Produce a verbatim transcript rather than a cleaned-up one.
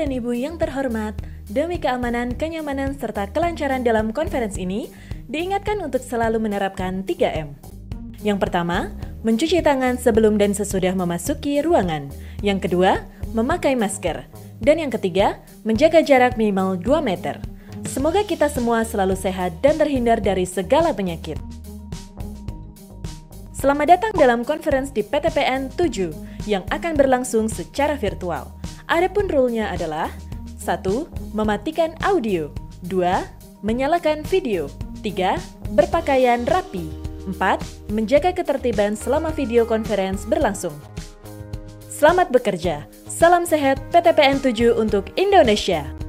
dan Ibu yang terhormat, demi keamanan, kenyamanan, serta kelancaran dalam konferensi ini, diingatkan untuk selalu menerapkan tiga M. Yang pertama, mencuci tangan sebelum dan sesudah memasuki ruangan. Yang kedua, memakai masker. Dan yang ketiga, menjaga jarak minimal dua meter. Semoga kita semua selalu sehat dan terhindar dari segala penyakit. Selamat datang dalam konferensi di P T P N tujuh yang akan berlangsung secara virtual. Adapun rule-nya adalah satu. Mematikan audio. dua. Menyalakan video. tiga. Berpakaian rapi. empat. Menjaga ketertiban selama video konferensi berlangsung. Selamat bekerja. Salam sehat P T P N tujuh untuk Indonesia.